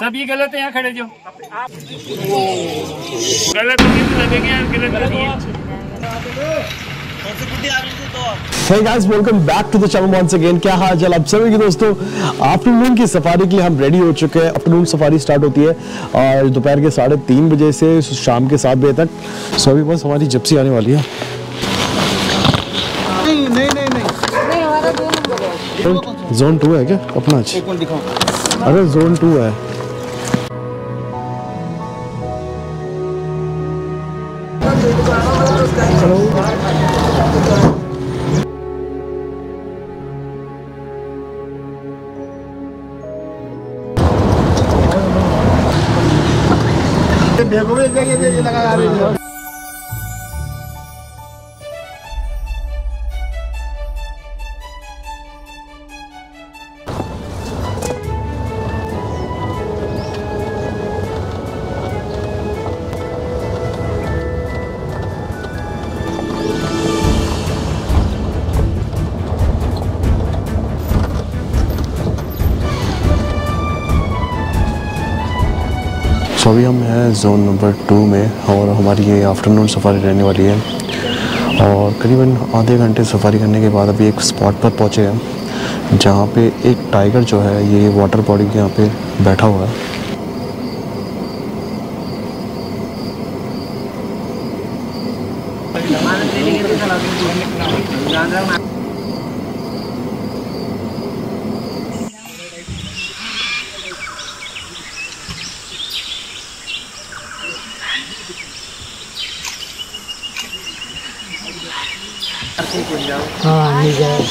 सब ये गलत है, यहाँ खड़े जो गलत होंगे तो दबेंगे यार, गलत नहीं है। Hey guys, welcome back to the channel once again। क्या हाल चाल आप सभी के दोस्तों। आफ्टरनून की सफारी के लिए हम रेडी हो चुके हैं। आफ्टरनून सफारी स्टार्ट होती है और दोपहर के 3:30 बजे से शाम के 7 बजे तक। सो अभी बस हमारी जिप्सी आने वाली है। नहीं हमारा 2 नंबर है। जोन 2 है क्या अपना? अरे जोन 2 है। देखो ये लगा आ रही है। तो अभी हम हैं जोन नंबर 2 में और हमारी ये आफ्टरनून सफारी रहने वाली है और करीबन आधे घंटे सफारी करने के बाद अभी एक स्पॉट पर पहुँचे हैं जहाँ पे एक टाइगर जो है ये वाटर बॉडी के यहाँ पे बैठा हुआ है। हाँ ठीक है।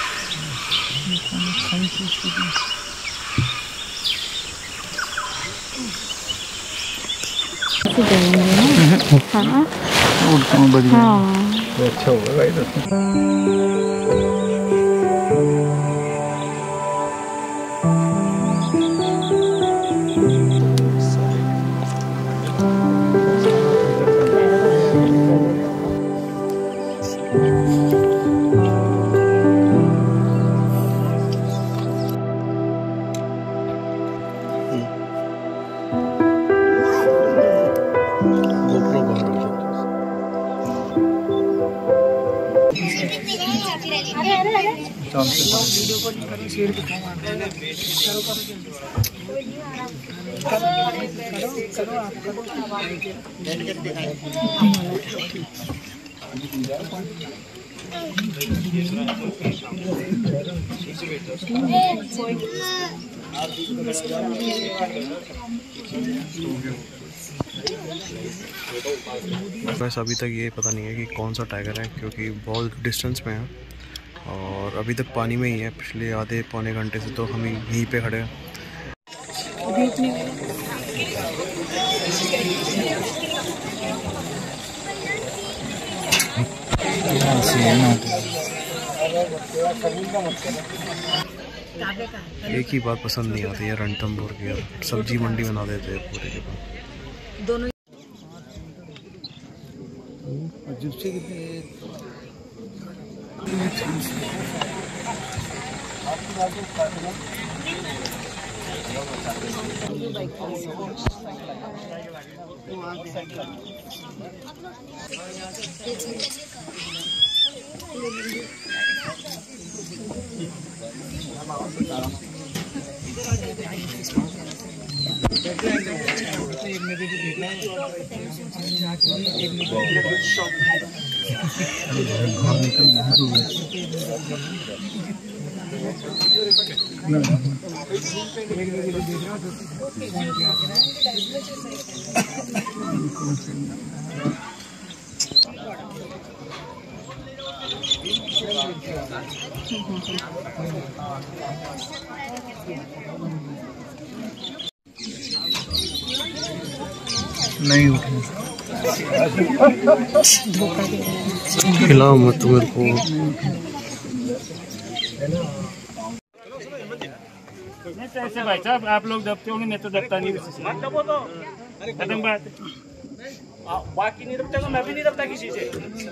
हाँ बढ़िया। अच्छा होगा भाई। बस अभी तक ये पता नहीं है कि कौन सा टाइगर है क्योंकि बहुत डिस्टेंस में है और अभी तक पानी में ही है। पिछले आधे पौने घंटे से तो हम यहीं पे खड़े हैं। एक ही बात पसंद नहीं आती है रणथंभौर की, सब्जी मंडी बना देते हैं पूरे के बाद। दोनों नहीं उठे खिला मत मेरे को। ऐसे भाई साहब आप लोग दबते होंगे, मैं तो दबता नहीं। खत्म बात। बाकी नहीं दबता तो मैं भी नहीं दबता किसी से।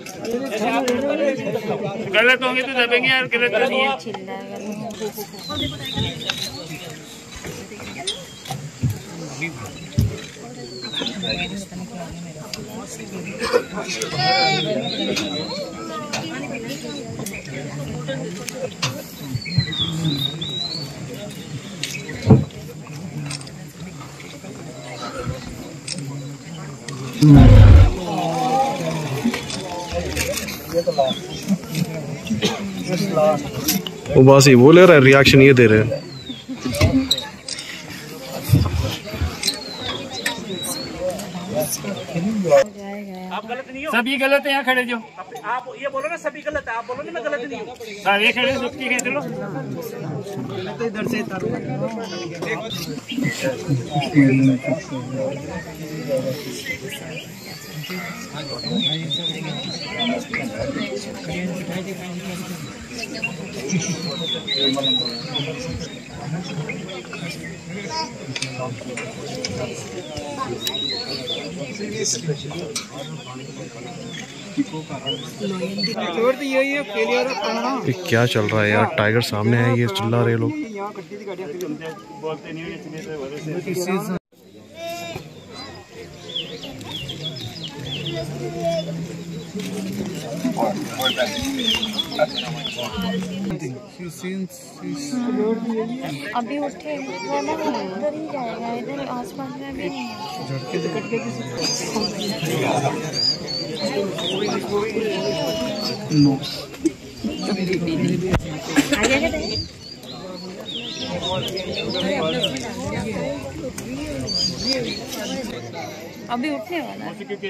गलत होंगे तो दबेंगे यार, गलत तो नहीं है। वो बस ये वो ले रहा है, रिएक्शन ये दे रहे हैं। आप गलत नहीं हो, सभी गलत है। यहाँ खड़े जो आप ये बोलो ना सभी गलत है, आप बोलो ना मैं गलत नहीं हूँ। सर ये खड़े सब ठीक है, चलो इधर से ये क्या चल रहा है यार? टाइगर सामने है, ये चिल्ला रहे लोग। बोलते नहीं है। अभी उठे वो ना इधर ही जाएगा, इधर आसपास में भी नहीं अभी उठने वाला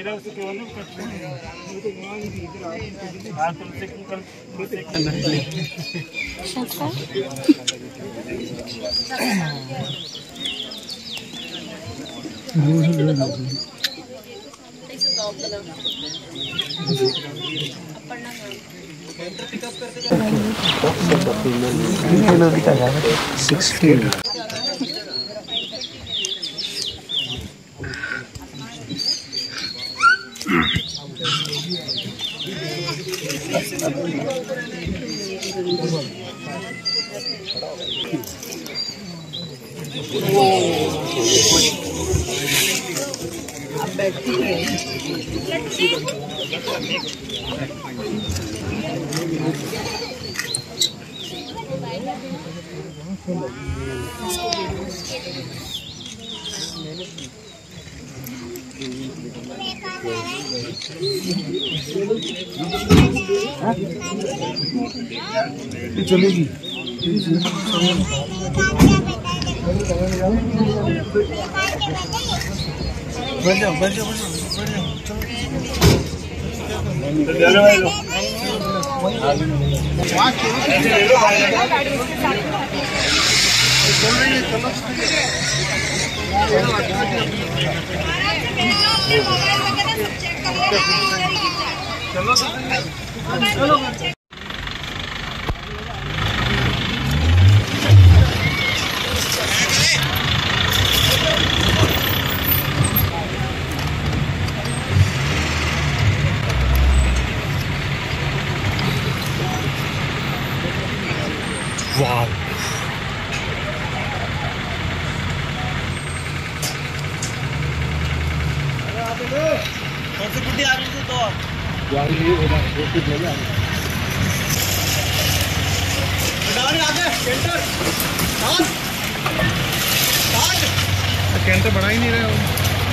चलेगी। बैठ जाओ बैठ जाओ चलो वाह कैंटर बढ़ा ही नहीं रहे हो।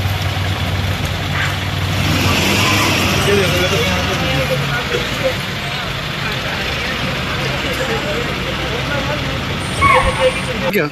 क्या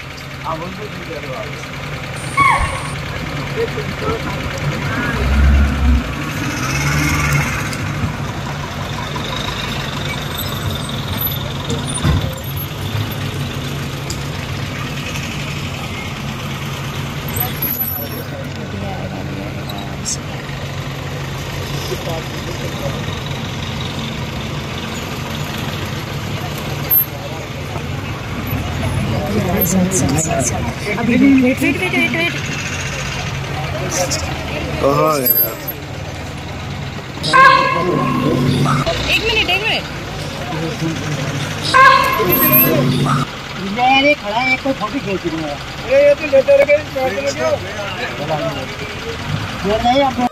अभी wait wait wait wait wait एक मिनट ये खड़ा है, कोई फोटो खींच रहा है। ये तो लेते रहे, नहीं, अब